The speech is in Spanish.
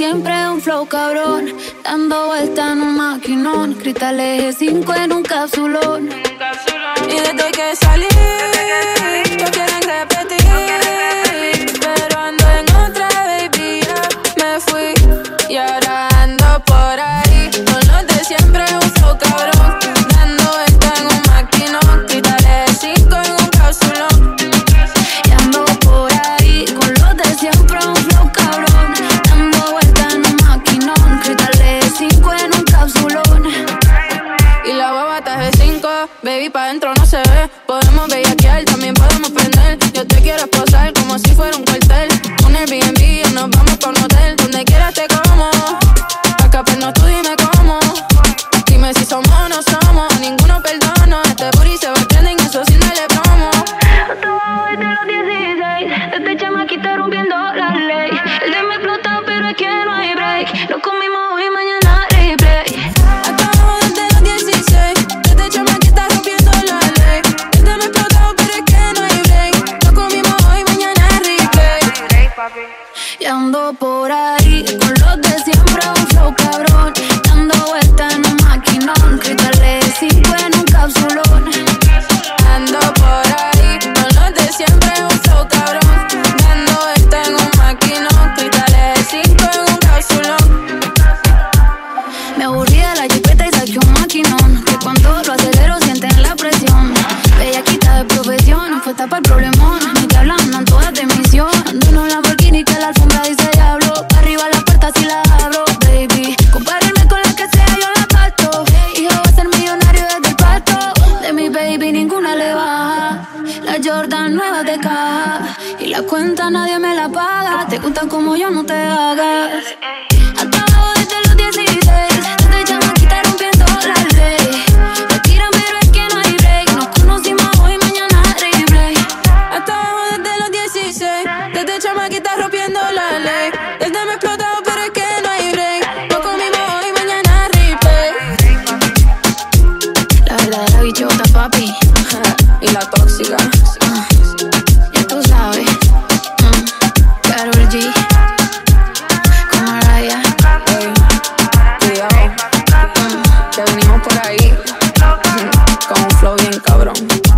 siempre un flow cabrón, dando vuelta en un maquinón, cristales G5 en un capsulón. Y desde que salí, no quieren repetir, pero ando en otra, baby, ya me fui. Y ahora ando por ahí, con los de siempre un flow cabrón, dando vuelta en un maquinón, cristales G5 en un capsulón. Y ando por ahí, con los de siempre un flow cabrón, dando vuelta en un maquinón, cristales G5 en un capsulón. Y la baba está G5, baby, pa' dentro no se ve. Podemos bellaquear, también podemos prender. Yo te quiero esposar como si fuera un cuartel. Un Airbnb y nos vamos pa' un hotel. Donde quieras te como, acá pues no tú dime cómo. Dime si somos o no somos, ninguno perdono. Este booty se va trending, eso sin darle promo. Todo desde los 16, desde chamaquita rompiendo la ley. El de me explotó, pero es que no hay break. Nos comimos hoy, mañana replay. Acabo desde los 16, desde chamaquita rompiendo la ley. Desde me explotado, pero es que no hay break. Lo comimos hoy, mañana replay. Y ando por ahí, con los de siempre un flow cabrón, dando vuelta en un maquinón, cristales 5 en un capsulón. Ando por ahí, con los de siempre un flow cabrón, dando vuelta en un maquinón, cristales 5 en un capsulón. Me aburrí de la jipeta y saqué un maquinón, que cuando lo acelero sienten la presión. Bellaquita de profesión, no fue tapa el problemón, ni te hablan, andan todas de misión. Ando en un Lamborghini que la alfombra dice diablo, pa' arriba la puerta si la abro, baby. Compárenme con la que sea, yo la parto. Hijo va a ser millonario desde el parto. De mi baby ninguna le baja, la Jordan nueva de caja, y la cuenta nadie me la paga. Te gusta como yo, no te hagas. Acabo desde los 16, desde chamaquita rompiendo la ley. Me tiran pero es que no hay break. Nos conocimos hoy, mañana replay. Acabo desde los 16, desde chamaquita rompiendo la ley. Desde me explotado, pero es que no hay break. Lo comimos hoy, mañana replay. La verdadera bichota, papi. Y la tóxica. Ya tú sabes. Karol G con Mariah. Ey, cuidado, que venimos por ahí con un flow bien cabrón.